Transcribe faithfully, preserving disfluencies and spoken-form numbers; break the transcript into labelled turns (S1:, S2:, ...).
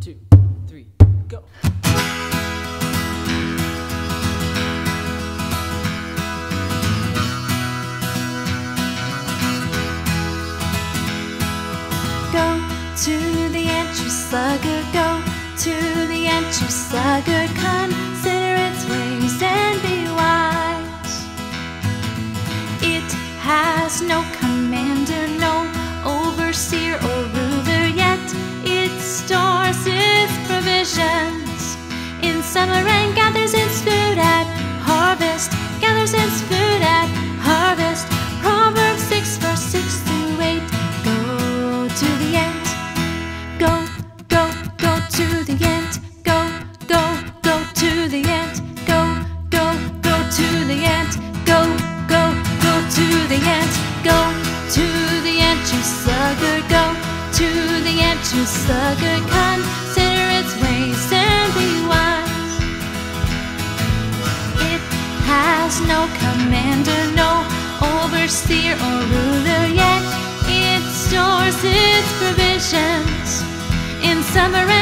S1: two, three, go.
S2: Go to the ant, you slugger, go to the ant, you slugger. Consider its ways and be wise. It has no commander, no overseer or ruler, yet it stores its provisions in summer and gathers its food at harvest, gathers its food at harvest. Proverbs six, verse six through eight. Go to the ant, go, go, go to the ant, go, go, go to the ant, go, go, go to the ant, go, go, go to the ant, go to the ant, you slugger, go to the ant, you slugger. Consider its ways and be wise. It has no commander, no overseer or ruler, yet it stores its provisions in summer